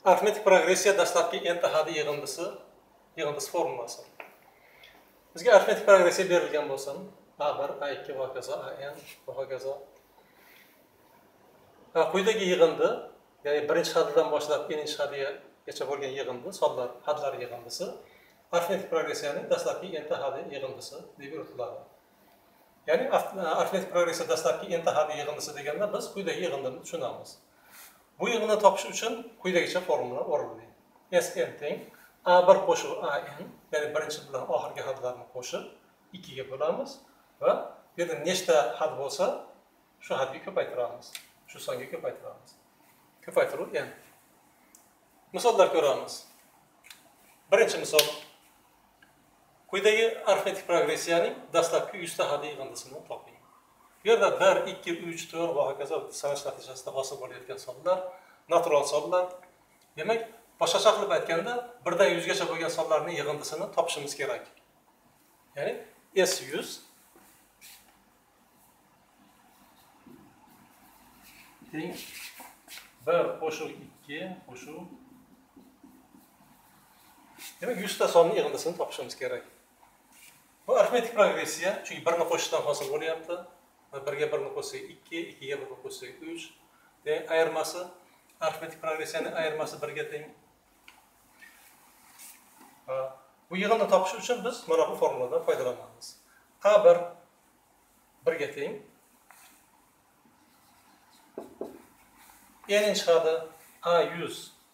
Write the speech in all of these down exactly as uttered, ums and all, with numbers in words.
Arifmetik progressiya dastlabki n tahadi yig'indisi, yig'indisi formulasi. Bizga arifmetik progressiya berilgan bo'lsa, a bir, a ikki va hokazo, an va hokazo. Quyidagi yig'indi, ya'ni birinchi hadidan boshlab ikkinchi hadigacha bo'lgan yig'indi, sonlar hadlar yig'indisi arifmetik progressiyaning dastlabki n tahadi yig'indisi deb yuritiladi. Ya'ni arifmetik progressiya dastlabki n tahadi yig'indisi deganda biz quyidagi yig'indini tushunamiz. Bu yig'indini topish uchun quyidagicha formula o'rinlaydi. Sn teng a bir qo'shib an, ya'ni birinchi bilan oxirgi hadlarni qo'shib ikki ga bo'lamiz va bu yerda nechta had bo'lsa, shu hadga ko'paytiramiz. Shu songa ko'paytiramiz. Ko'paytiruv n. Misollar ko'ramiz. Birinchi misol. Quyidagi arifmetik progressiyaning dastlabki yuz ta hadi yig'indisini toping. Bu yerda bir, ikki, uch, to'rt va hokazo sanash natijasida hosil bo'layotgan sonlar, natural sonlar. Demak, boshqacha qilib aytganda, birdan yuzgacha bo'lgan sonlarning yig'indisini topishimiz kerak. Ya'ni S yuz teng bir qo'shuv ikki qo'shuv. Demak, yuz ta sonning yig'indisini topishimiz kerak. Bu arifmetik progressiya, chunki birni qo'shishdan hosil bo'lyapti. birga birni qo'shsak ikki, ikkiga birni qo'shsak uch. Demak, ayirmasi arifmetik progressiyaning ayirmasi birga teng. Bu yig'inni topish uchun biz mana bu formuladan foydalanamiz. a bir birga teng. N'inchi hadi a yuz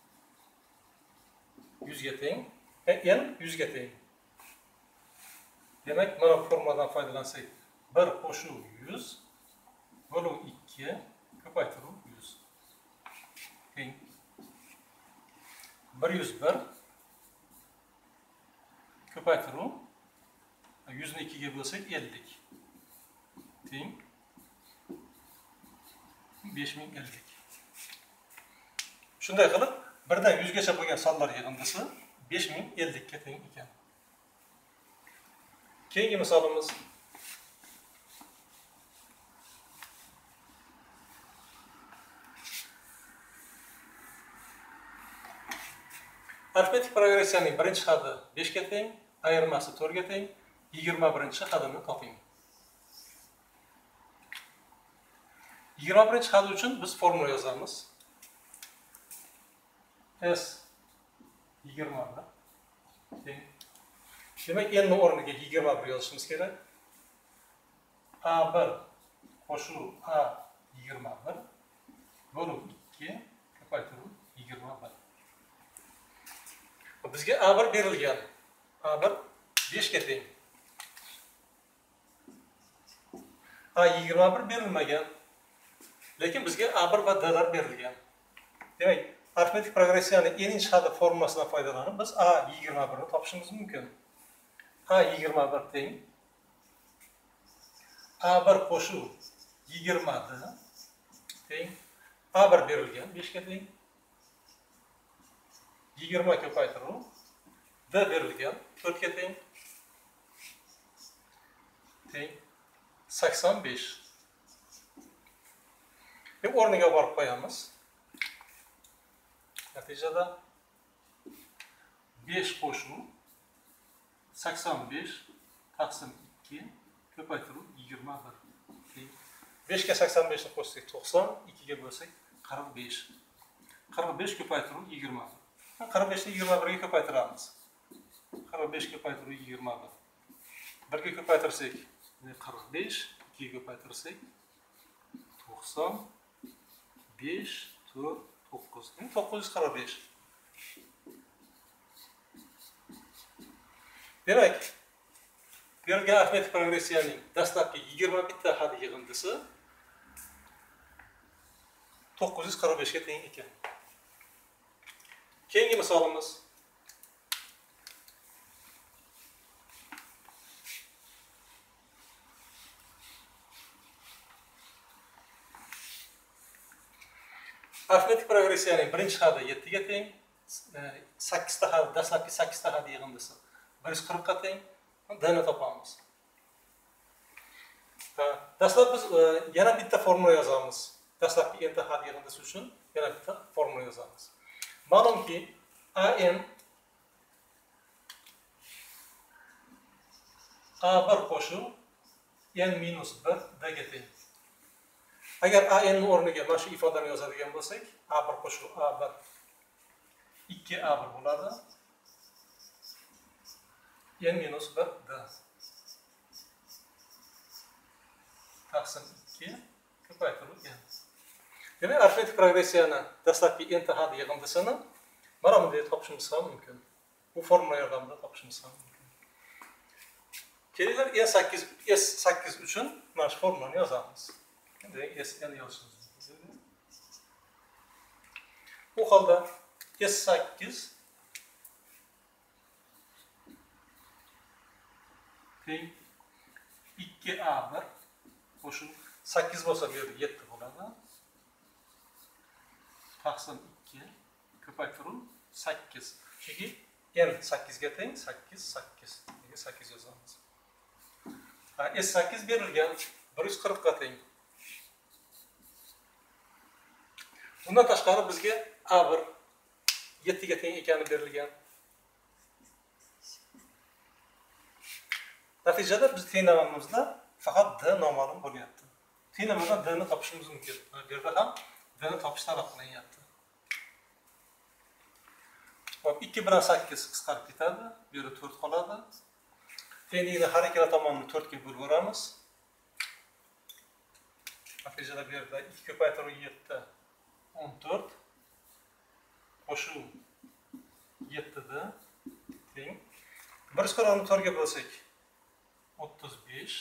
yuzga teng. N yuz ga teng. Demak, mana bu formuladan foydalansak, bir qo'shuv yuz bo'lib ikki ko'paytiruv yuz teng bir yuz bir ko'paytiruv yuz ni ikki ga bo'lsak ellik teng besh ming ellik. Shunday qilib, birdan yuzgacha bo'lgan sonlar yig'indisi besh ming ellik ga teng ekan. Keyingi misolimiz arifmetik progressiyaning birinchi hadi besh ga teng, ayirmasi to'rt ga teng, yigirma birinchi hadini toping. yigirma birinchi had uchun biz formula yozamiz. S yigirma bir teng. Demak, n ning o'rniga yigirma bir yozishimiz kerak. a bir qo'shuv a yigirma bir bo'lib ikki ko'paytiruv yigirma bir. Bizga a bir berilgan. a bir besh ga teng. a yigirma bir berilmagan. Lekin bizga a bir va d'lar berilgan. Demak, arifmetik progressiyaning n'inchi hadi formulasidan foydalanib biz a yigirma bir ni topishimiz mumkin. a yigirma bir teng. a bir qo'shuv yigirma teng. a bir berilgan besh ga teng. yigirma ko'paytiruv d berilgan to'rt ga teng. Teng sakson besh. Deb o'rniga borib qo'yamiz. Natijada besh qo'shuv sakson besh taqsim ikki ko'paytiruv yigirma bir. besh ga sakson besh ni qo'shsak to'qson, ikki ga bo'lsak qirq besh. qirq besh ko'paytiruv yigirma bir. qirq besh ni yigirma bir ga ko'paytiramiz. qirq besh ko'paytiruv yigirma bir. bir ga ko'paytirsak qirq besh, ikki ga ko'paytirsak to'qson besh, to'rt, to'qqiz. to'qqiz yuz qirq besh. Demak, berilgan arifmetik progressiyaning dastlabki yigirma bitta hadi yig'indisi to'qqiz yuz qirq besh ga teng ekan. Keyingi misolimiz arifmetik progressiyaning birinchi hadi yetti ga teng, sakkiz ta hadi, dastlabki sakkiz ta hadi yig'indisi bir yuz qirq ga teng. D'ni topamiz. Dastlab biz yana bitta formula yozamiz. Dastlabki n tahadi yig'indisi uchun yana bitta formula yozamiz. Ma'lumki A n A bir qo'shuv n minus bir d ga teng. Agar A n ning o'rniga mana shu ifodani yozadigan bo'lsak, A bir qo'shuv A bir ikki A bir bo'ladi. N minus bir d taqsim ikki ko'paytirib n. Demak, arifmetik progressiyani dastlabki n hadi yig'indisini mana bunday topishimiz ham mumkin. Bu formula yordamida topishimiz ham mumkin. Kelinglar n sakkiz S sakkiz uchun mana shu formulani yozamiz. Endi S n yozamiz. Bu holda S sakkiz teng ikki A bir qo'shib sakkiz bo'lsa bu yerda yetti bo'ladi. Taqsim ikki ko'paytiruv sakkiz. Chunki n sakkiz ga teng, sakkiz sakkiz. Nega sakkiz yozamiz? S sakkiz berilgan bir yuz qirq ga teng. Bundan tashqari bizga A bir yetti ga teng ekani berilgan. Natijada biz tenglamamizda faqat d noma'lum bo'lyapti. Tenglamadan d ni topishimiz mumkin. Bu yerda ham d ni topish talab qilinyapti. Hop, ikki bilan sakkiz qisqarib ketadi. Bu yerda to'rt qoladi. Tenglikni har ikkala tomonni to'rt ga bo'lib o'ramiz. Natijada bu yerda ikki ko'paytiruv yetti o'n to'rt qo'shuv yetti d teng. bir yuz qirqni to'rt ga bo'lsak o'ttiz besh.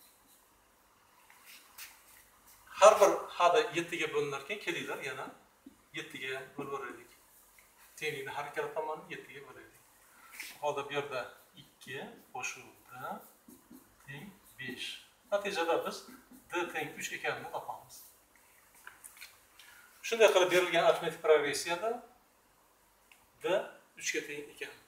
Har bir hada yetti ga bo'linar ekan, kelinglar yana yetti ga bo'lib o'raylik. Tenglikni har ikkala tomonni yetti ga bo'laylik. Bu holda bu yerda ikki qo'shuv d teng besh. Natijada biz d teng uch ekanini topamiz. Shunday qilib berilgan arifmetik progressiyada d uch ga teng ekan.